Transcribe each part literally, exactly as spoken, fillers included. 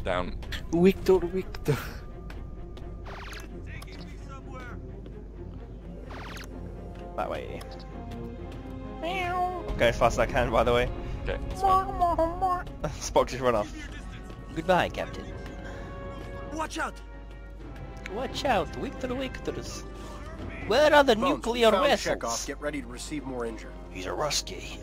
Down. Victor, Victor. That way. Go as fast as I can, by the way. Okay. Spock just run off. Goodbye, Captain. Watch out! Watch out, Victor Victors. Where are the Bones, nuclear found vessels? Chekov. Get ready to receive more injured. He's a Rusky.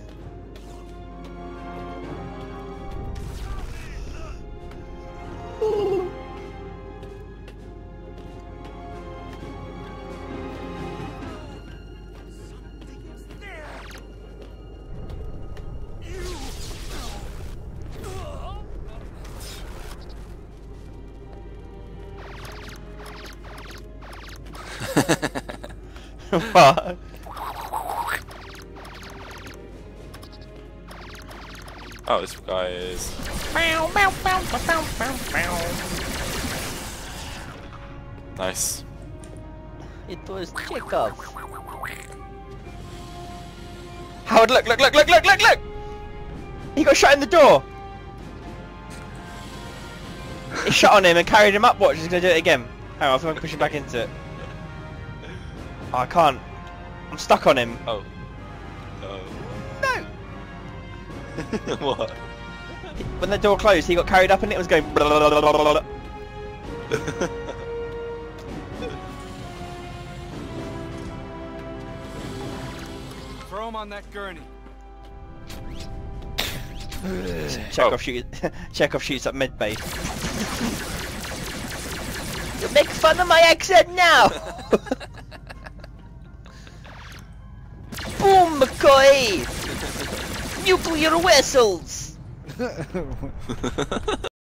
What? Oh, this guy is. Nice. It was Chekov. Howard, look, look, look, look, look, look, look! He got shot in the door! He shot on him and carried him up. Watch, he's gonna do it again. Hang on, I think I can push him back into it. Oh, I can't. I'm stuck on him. Oh. Oh. No! What? When the door closed, he got carried up and it was going. Blah, blah, blah, blah, blah. Throw him on that gurney. Chekov, oh. shoot, Chekov shoots at medbay. You make fun of my accent now! Boom, McCoy! Nuclear vessels!